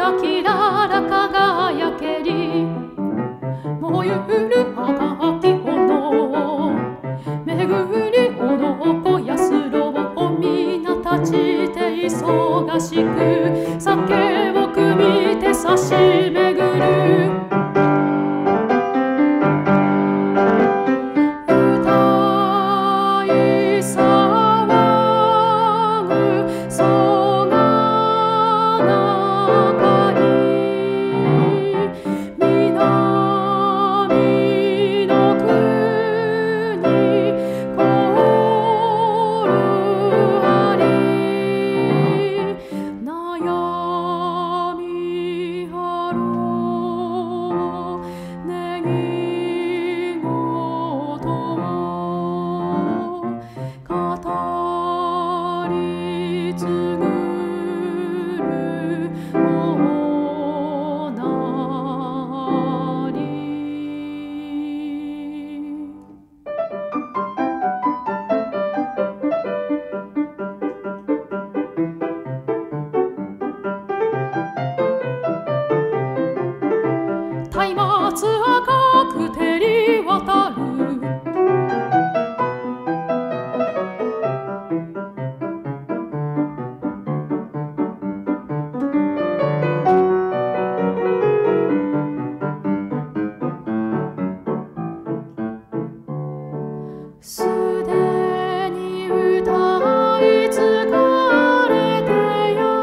だきらら輝けり燃ゆる赤き炎めぐりおのこやすろを皆立ちて忙しく酒をくみて差しめぐる松赤く照り渡るすでに歌い疲れてや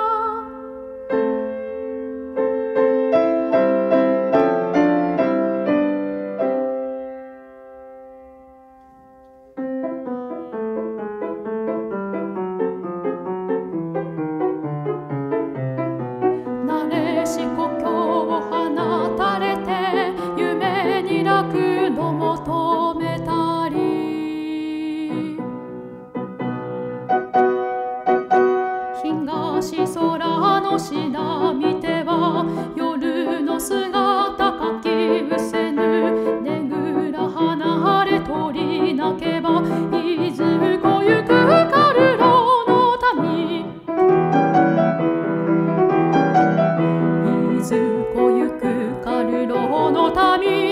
し故郷を放たれて夢に楽の求めたり東空の下見ては夜の姿かき失せぬねぐら離れ鳥鳴けばいずこゆくカルロの民いずこゆくカルロの民